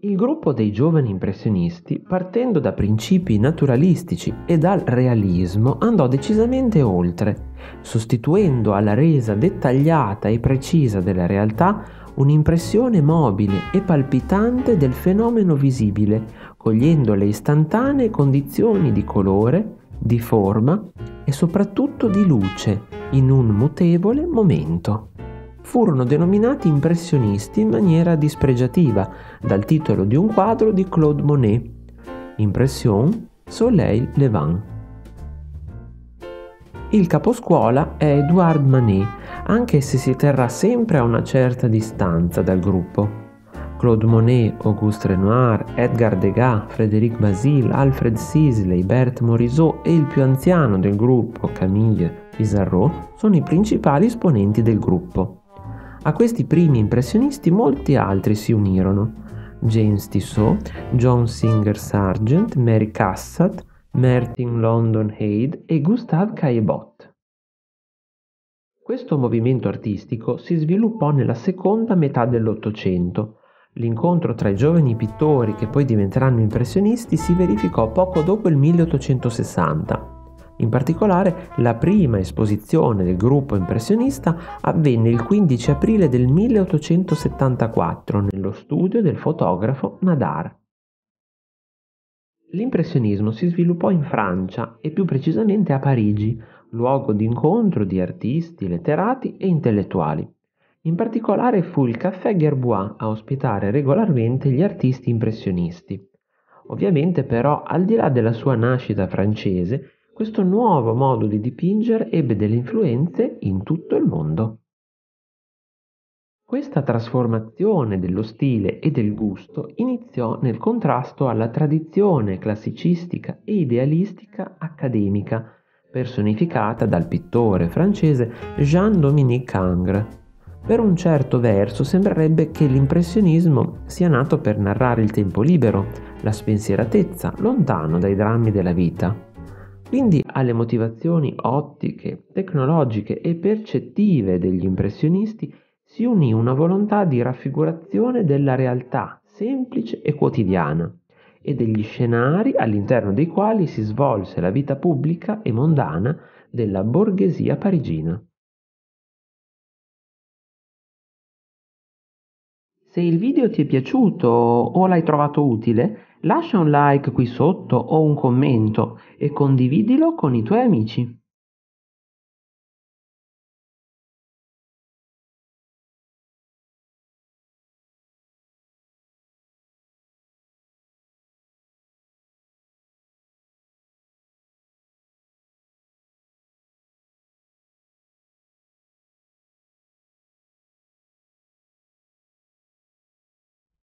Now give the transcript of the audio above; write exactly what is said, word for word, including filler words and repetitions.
Il gruppo dei giovani impressionisti, partendo da principi naturalistici e dal realismo, andò decisamente oltre, sostituendo alla resa dettagliata e precisa della realtà un'impressione mobile e palpitante del fenomeno visibile, cogliendo le istantanee condizioni di colore, di forma e soprattutto di luce in un mutevole momento. Furono denominati impressionisti in maniera dispregiativa, dal titolo di un quadro di Claude Monet, Impression Soleil Levant. Il caposcuola è Edouard Manet, anche se si terrà sempre a una certa distanza dal gruppo. Claude Monet, Auguste Renoir, Edgar Degas, Frédéric Bazille, Alfred Sisley, Berthe Morisot e il più anziano del gruppo, Camille Pissarro, sono i principali esponenti del gruppo. A questi primi impressionisti molti altri si unirono: James Tissot, John Singer Sargent, Mary Cassatt, Martin London Haidt e Gustave Caillebotte. Questo movimento artistico si sviluppò nella seconda metà dell'Ottocento. L'incontro tra i giovani pittori che poi diventeranno impressionisti si verificò poco dopo il milleottocentosessanta. In particolare, la prima esposizione del gruppo impressionista avvenne il quindici aprile del milleottocentosettantaquattro nello studio del fotografo Nadar. L'impressionismo si sviluppò in Francia e più precisamente a Parigi, luogo di incontro di artisti, letterati e intellettuali. In particolare fu il Café Gerbois a ospitare regolarmente gli artisti impressionisti. Ovviamente però, al di là della sua nascita francese, questo nuovo modo di dipingere ebbe delle influenze in tutto il mondo. Questa trasformazione dello stile e del gusto iniziò nel contrasto alla tradizione classicistica e idealistica accademica, personificata dal pittore francese Jean-Dominique Ingres. Per un certo verso sembrerebbe che l'impressionismo sia nato per narrare il tempo libero, la spensieratezza, lontano dai drammi della vita. Quindi alle motivazioni ottiche, tecnologiche e percettive degli impressionisti si unì una volontà di raffigurazione della realtà semplice e quotidiana e degli scenari all'interno dei quali si svolse la vita pubblica e mondana della borghesia parigina. Se il video ti è piaciuto o l'hai trovato utile, lascia un like qui sotto o un commento e condividilo con i tuoi amici.